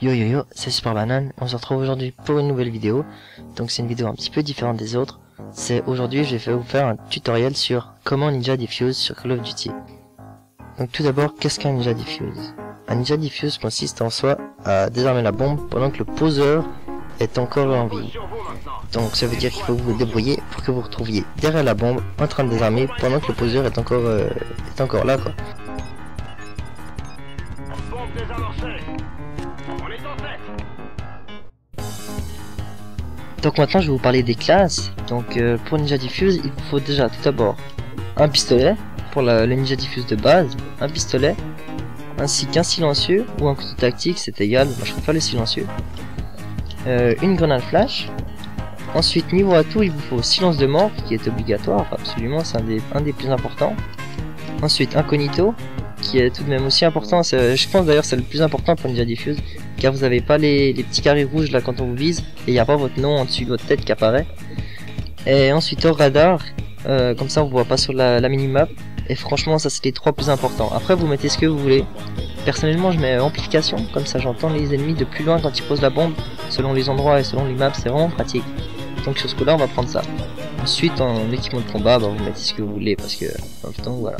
Yo yo yo, c'est Super Banane, on se retrouve aujourd'hui pour une nouvelle vidéo. Donc c'est une vidéo un petit peu différente des autres. C'est aujourd'hui je vais vous faire un tutoriel sur comment Ninja Defuse sur Call of Duty. Donc tout d'abord, qu'est-ce qu'un Ninja Defuse? Un Ninja Defuse consiste en soi à désarmer la bombe pendant que le poseur est encore en vie. Donc ça veut dire qu'il faut vous débrouiller pour que vous vous retrouviez derrière la bombe en train de désarmer pendant que le poseur est encore là quoi. Donc maintenant je vais vous parler des classes. Donc pour Ninja Defuse il vous faut déjà tout d'abord un pistolet pour le Ninja Defuse de base, un pistolet, ainsi qu'un silencieux ou un couteau tactique, c'est égal, moi je préfère le silencieux, une grenade flash. Ensuite niveau atout il vous faut silence de mort qui est obligatoire, absolument, c'est un des plus importants. Ensuite incognito qui est tout de même aussi important, je pense d'ailleurs c'est le plus important pour Ninja Defuse, car vous n'avez pas les petits carrés rouges là quand on vous vise, et il n'y a pas votre nom en dessus de votre tête qui apparaît. Et ensuite hors radar, comme ça on vous voit pas sur la minimap, et franchement ça c'est les trois plus importants. Après vous mettez ce que vous voulez, personnellement je mets amplification, comme ça j'entends les ennemis de plus loin quand ils posent la bombe, selon les endroits et selon les maps, c'est vraiment pratique. Donc sur ce coup là on va prendre ça. Ensuite en équipement de combat, vous mettez ce que vous voulez, parce que donc voilà.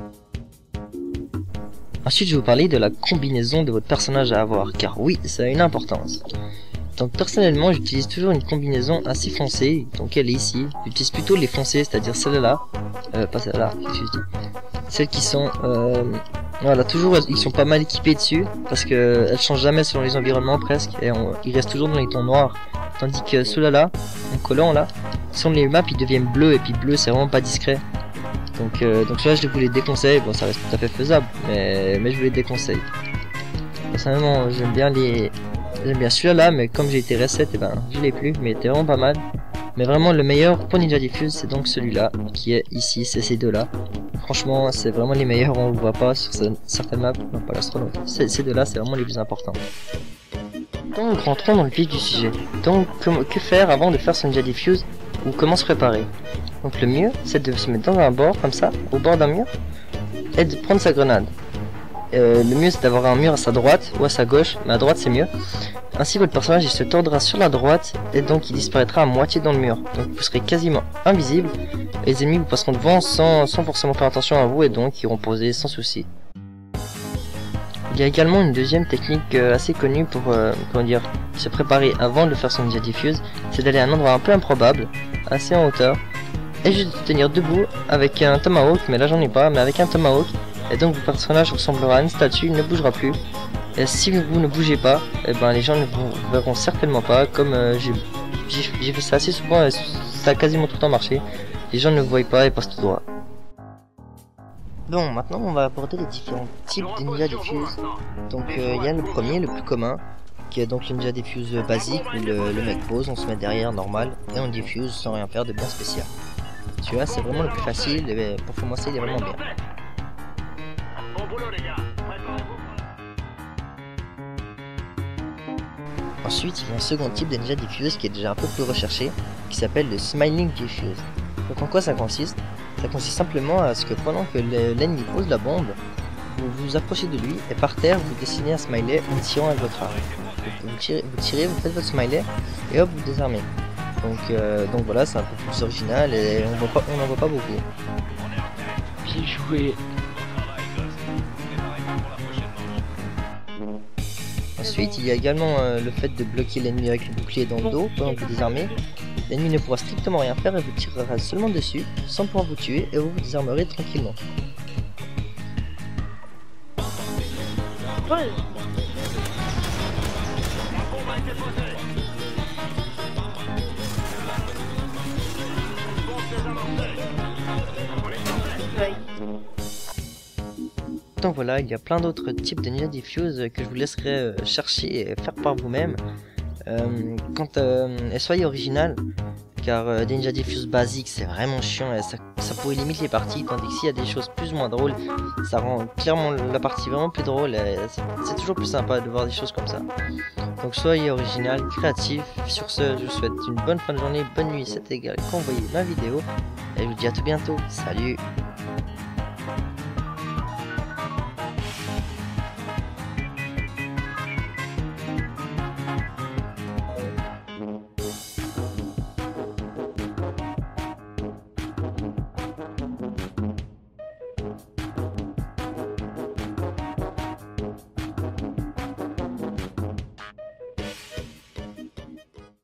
Ensuite je vais vous parler de la combinaison de votre personnage à avoir, car oui, ça a une importance. Donc personnellement j'utilise toujours une combinaison assez foncée, donc elle est ici. J'utilise plutôt les foncées, c'est-à-dire celles-là, pas celles-là, celles qui sont, voilà, toujours ils sont pas mal équipés dessus, parce que elles changent jamais selon les environnements presque, et ils restent toujours dans les tons noirs. Tandis que ceux-là, en collant là, sur les maps ils deviennent bleus, et puis bleu c'est vraiment pas discret. Donc là je vous les déconseille, bon ça reste tout à fait faisable, mais je vous les déconseille. Personnellement j'aime bien celui-là là, mais comme j'ai été reset, et je l'ai plus, mais il était vraiment pas mal. Mais vraiment le meilleur pour Ninja Defuse c'est donc celui-là, qui est ici, c'est ces deux là. Franchement c'est vraiment les meilleurs, on le voit pas sur certaines maps, non pas l'astronaute. Ces deux là c'est vraiment les plus importants. Donc rentrons dans le vif du sujet. Donc que faire avant de faire son Ninja Defuse, ou comment se préparer? Donc le mieux c'est de se mettre dans un bord comme ça, au bord d'un mur, et de prendre sa grenade. Le mieux c'est d'avoir un mur à sa droite ou à sa gauche, mais à droite c'est mieux. Ainsi votre personnage il se tordra sur la droite et donc il disparaîtra à moitié dans le mur. Donc vous serez quasiment invisible et les ennemis vous passeront devant sans forcément faire attention à vous et donc iront poser sans souci. Il y a également une deuxième technique assez connue pour se préparer avant de faire son Ninja Defuse, c'est d'aller à un endroit un peu improbable, assez en hauteur, et juste de tenir debout avec un tomahawk, mais là j'en ai pas, mais avec un tomahawk, et donc votre personnage ressemblera à une statue, il ne bougera plus, et si vous ne bougez pas, les gens ne vous verront certainement pas, comme j'ai fait ça assez souvent et ça a quasiment tout le temps marché, les gens ne vous voient pas et passent tout droit. Bon, maintenant on va aborder les différents types de Ninja Defuse. Donc il y a le premier, le plus commun, qui est donc le Ninja Defuse basique, où le mec pose, on se met derrière normal, et on diffuse sans rien faire de bien spécial. Celui-là c'est vraiment le plus facile, et pour commencer il est vraiment bien. Ensuite il y a un second type de Ninja Defuse qui est déjà un peu plus recherché, qui s'appelle le Smiling Defuse. Donc en quoi ça consiste? Ça consiste simplement à ce que pendant que l'ennemi pose la bombe, vous vous approchez de lui et par terre vous dessinez un smiley en tirant avec votre arme. Vous tirez, vous faites votre smiley et hop vous désarmez. Donc voilà, c'est un peu plus original et on n'en voit pas beaucoup. Bien joué. Ensuite il y a également le fait de bloquer l'ennemi avec le bouclier dans le dos pendant que vous désarmez. L'ennemi ne pourra strictement rien faire et vous tirera seulement dessus sans pouvoir vous tuer et vous vous désarmerez tranquillement. Ouais. Donc voilà, il y a plein d'autres types de Ninja Defuse que je vous laisserai chercher et faire par vous-même. Et soyez original, car des Ninja Defuse basiques c'est vraiment chiant et ça pourrait limiter les parties, tandis que s'il y a des choses plus ou moins drôles, ça rend clairement la partie vraiment plus drôle et c'est toujours plus sympa de voir des choses comme ça. Donc soyez original, créatif. Sur ce, je vous souhaite une bonne fin de journée, bonne nuit, c'est égal quand vous voyez ma vidéo, et je vous dis à tout bientôt, salut.